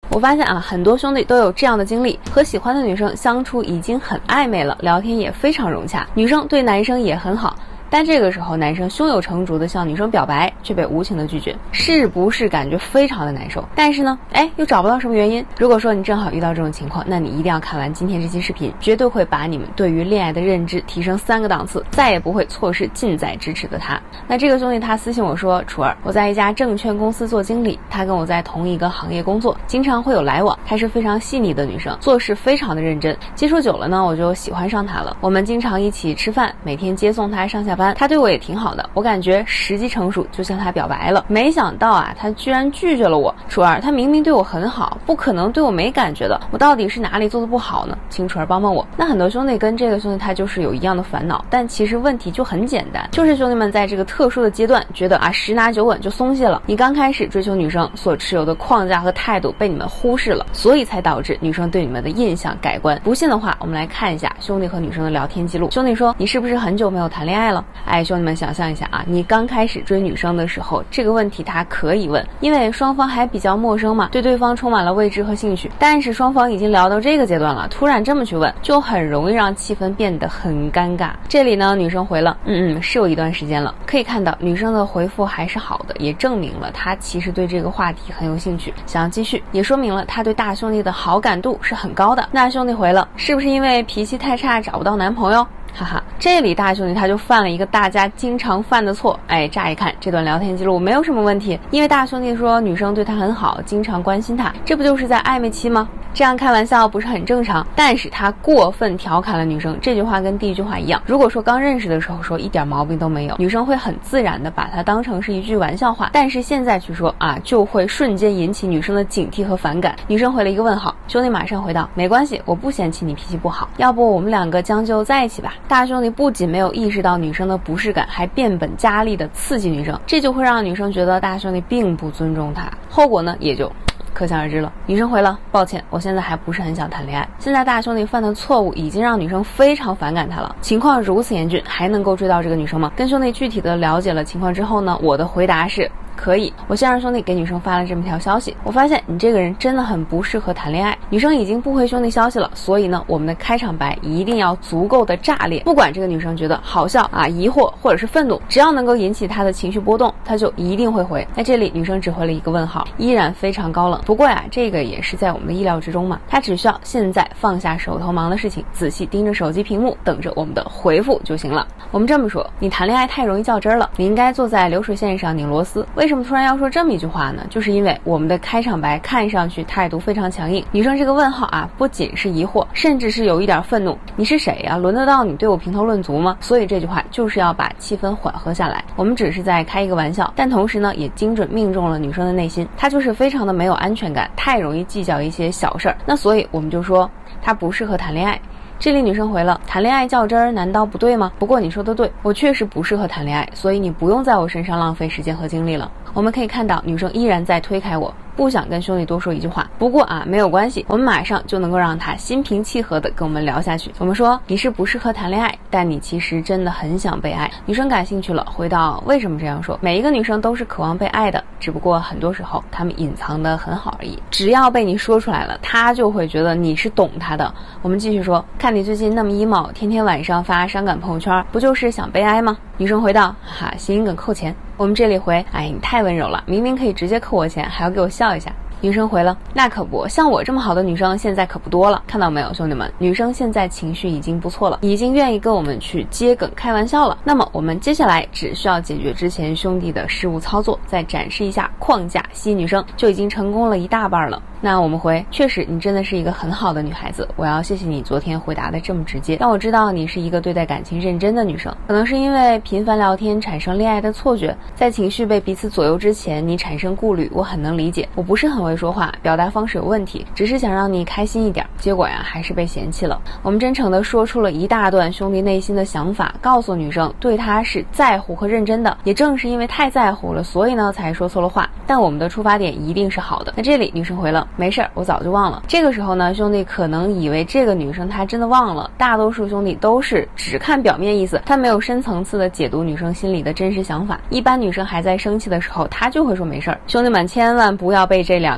我发现啊，很多兄弟都有这样的经历，和喜欢的女生相处已经很暧昧了，聊天也非常融洽，女生对男生也很好。但这个时候，男生胸有成竹的向女生表白，却被无情的拒绝，是不是感觉非常的难受？但是呢，又找不到什么原因。如果说你正好遇到这种情况，那你一定要看完今天这期视频，绝对会把你们对于恋爱的认知提升3个档次，再也不会错失近在咫尺的他。那这个兄弟他私信我说，楚儿，我在一家证券公司做经理，他跟我在同一个行业工作，经常会有来往。她是非常细腻的女生，做事非常的认真，接触久了呢，我就喜欢上她了。我们经常一起吃饭，每天接送她上下班。他对我也挺好的，我感觉时机成熟就向他表白了。没想到啊，他居然拒绝了我。楚儿，他明明对我很好，不可能对我没感觉的，我到底是哪里做的不好呢？请楚儿帮帮我。那很多兄弟跟这个兄弟他就是有一样的烦恼，但其实问题就很简单，就是兄弟们在这个特殊的阶段觉得啊十拿九稳就松懈了。你刚开始追求女生所持有的框架和态度被你们忽视了，所以才导致女生对你们的印象改观。不信的话，我们来看一下兄弟和女生的聊天记录。兄弟说，你是不是很久没有谈恋爱了？兄弟们想象一下啊，你刚开始追女生的时候，这个问题他可以问，因为双方还比较陌生嘛，对对方充满了未知和兴趣。但是双方已经聊到这个阶段了，突然这么去问，就很容易让气氛变得很尴尬。这里呢，女生回了，是有一段时间了。可以看到女生的回复还是好的，也证明了她其实对这个话题很有兴趣，想要继续，也说明了她对大兄弟的好感度是很高的。那兄弟回了，是不是因为脾气太差找不到男朋友？哈哈，这里大兄弟他就犯了一个大家经常犯的错。乍一看这段聊天记录没有什么问题，因为大兄弟说女生对他很好，经常关心他，这不就是在暧昧期吗？这样开玩笑不是很正常？但是他过分调侃了女生，这句话跟第一句话一样，如果说刚认识的时候说一点毛病都没有，女生会很自然的把它当成是一句玩笑话，但是现在去说啊，就会瞬间引起女生的警惕和反感。女生回了一个问号，兄弟马上回道，没关系，我不嫌弃你脾气不好，要不我们两个将就在一起吧。大兄弟不仅没有意识到女生的不适感，还变本加厉的刺激女生，这就会让女生觉得大兄弟并不尊重她，后果呢也就可想而知了。女生回了，抱歉，我现在还不是很想谈恋爱。现在大兄弟犯的错误已经让女生非常反感他了，情况如此严峻，还能够追到这个女生吗？跟兄弟具体的了解了情况之后呢，我的回答是可以。我先让兄弟给女生发了这么条消息，我发现你这个人真的很不适合谈恋爱。女生已经不回兄弟消息了，所以呢，我们的开场白一定要足够的炸裂，不管这个女生觉得好笑啊、疑惑或者是愤怒，只要能够引起她的情绪波动，她就一定会回。那这里女生只回了一个问号，依然非常高冷。不过呀，这个也是在我们的意料之中嘛，她只需要现在放下手头忙的事情，仔细盯着手机屏幕，等着我们的回复就行了。我们这么说，你谈恋爱太容易较真了，你应该坐在流水线上拧螺丝。为什么突然要说这么一句话呢？就是因为我们的开场白看上去态度非常强硬，女生这个问号啊，不仅是疑惑，甚至是有一点愤怒。你是谁啊？轮得到你对我评头论足吗？所以这句话就是要把气氛缓和下来。我们只是在开一个玩笑，但同时呢，也精准命中了女生的内心。她就是非常的没有安全感，太容易计较一些小事儿。那所以我们就说她不适合谈恋爱。这里女生回了，谈恋爱较真儿难道不对吗？不过你说的对，我确实不适合谈恋爱，所以你不用在我身上浪费时间和精力了。我们可以看到女生依然在推开我，不想跟兄弟多说一句话。不过啊，没有关系，我们马上就能够让他心平气和的跟我们聊下去。我们说你是不适合谈恋爱，但你其实真的很想被爱。女生感兴趣了，回到为什么这样说？每一个女生都是渴望被爱的，只不过很多时候她们隐藏的很好而已。只要被你说出来了，她就会觉得你是懂她的。我们继续说，看你最近那么 emo， 天天晚上发伤感朋友圈，不就是想被爱吗？女生回道，哈，谐音梗扣钱。我们这里回，你太温柔了，明明可以直接扣我钱，还要给我笑一下。女生回了，那可不，像我这么好的女生现在可不多了。看到没有，兄弟们，女生现在情绪已经不错了，已经愿意跟我们去接梗开玩笑了。那么我们接下来只需要解决之前兄弟的失误操作，再展示一下框架吸引女生，就已经成功了一大半了。那我们回，确实你真的是一个很好的女孩子，我要谢谢你昨天回答的这么直接，让我知道你是一个对待感情认真的女生。可能是因为频繁聊天产生恋爱的错觉，在情绪被彼此左右之前，你产生顾虑，我很能理解。我不是很会说话，表达方式有问题，只是想让你开心一点，结果呀还是被嫌弃了。我们真诚的说出了一大段兄弟内心的想法，告诉女生对她是在乎和认真的，也正是因为太在乎了，所以呢才说错了话，但我们的出发点一定是好的。那这里女生回了，没事儿，我早就忘了。这个时候呢，兄弟可能以为这个女生她真的忘了，大多数兄弟都是只看表面意思，他没有深层次的解读女生心里的真实想法。一般女生还在生气的时候，她就会说没事儿。兄弟们千万不要被这2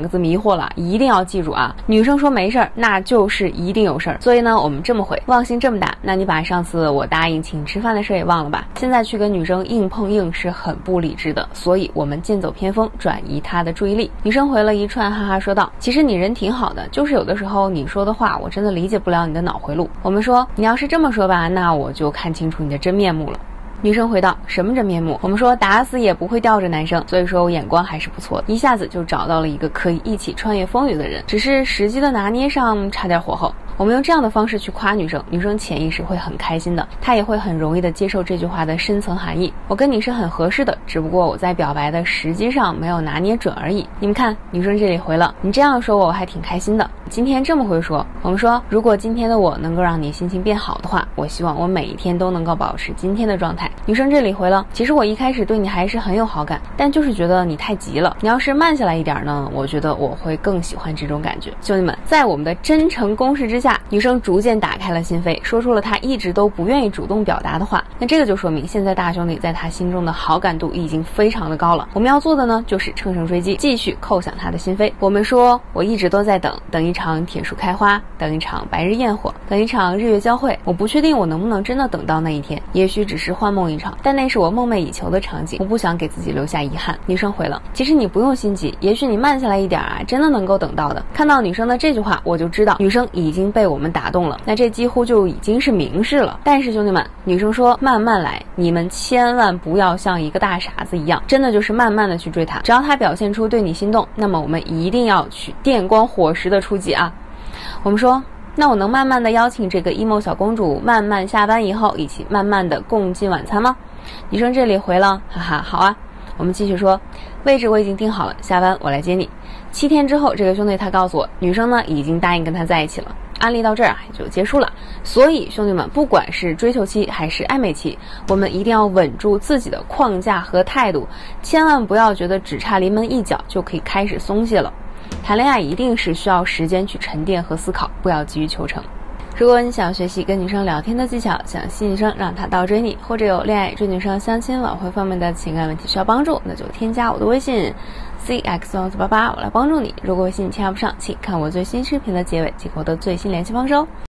个字迷惑了，一定要记住啊，女生说没事儿，那就是一定有事儿。所以呢，我们这么回，忘性这么大，那你把上次我答应请你吃饭的事也忘了吧？现在去跟女生硬碰硬是很不理智的，所以我们剑走偏锋，转移她的注意力。女生回了一串哈哈说道，其实你人挺好的，就是有的时候你说的话我真的理解不了你的脑回路。我们说，你要是这么说吧，那我就看清楚你的真面目了。女生回道，什么真面目？我们说打死也不会吊着男生，所以说我眼光还是不错的，一下子就找到了一个可以一起穿越风雨的人，只是时机的拿捏上差点火候。我们用这样的方式去夸女生，女生潜意识会很开心的，她也会很容易的接受这句话的深层含义。我跟你是很合适的，只不过我在表白的时机上没有拿捏准而已。你们看，女生这里回了，你这样说我还挺开心的。今天这么会说，我们说，如果今天的我能够让你心情变好的话，我希望我每一天都能够保持今天的状态。女生这里回了，其实我一开始对你还是很有好感，但就是觉得你太急了，你要是慢下来一点呢，我觉得我会更喜欢这种感觉。兄弟们，在我们的真诚攻势之下，女生逐渐打开了心扉，说出了她一直都不愿意主动表达的话。那这个就说明现在大兄弟在她心中的好感度已经非常的高了。我们要做的呢，就是乘胜追击，继续叩响她的心扉。我们说，我一直都在等一场铁树开花，等一场白日焰火，等一场日月交汇。我不确定我能不能真的等到那一天，也许只是幻梦一场，但那是我梦寐以求的场景，我不想给自己留下遗憾。女生回了，其实你不用心急，也许你慢下来一点啊，真的能够等到的。看到女生的这句话，我就知道女生已经被我们打动了，那这几乎就已经是明示了。但是兄弟们，女生说慢慢来，你们千万不要像一个大傻子一样，真的就是慢慢的去追她，只要她表现出对你心动，那么我们一定要去电光火石的出击啊。我们说，那我能慢慢的邀请这个 emo 小公主慢慢下班以后一起慢慢的共进晚餐吗？女生这里回了，哈哈，好啊。我们继续说，位置我已经定好了，下班我来接你。7天之后，这个兄弟他告诉我，女生呢已经答应跟他在一起了。案例到这儿也就结束了。所以兄弟们，不管是追求期还是暧昧期，我们一定要稳住自己的框架和态度，千万不要觉得只差临门一脚就可以开始松懈了。谈恋爱一定是需要时间去沉淀和思考，不要急于求成。如果你想学习跟女生聊天的技巧，想吸引女生让她倒追你，或者有恋爱、追女生、相亲、挽回方面的情感问题需要帮助，那就添加我的微信 cx1488，我来帮助你。如果微信添加不上，请看我最新视频的结尾即获得最新联系方式哦。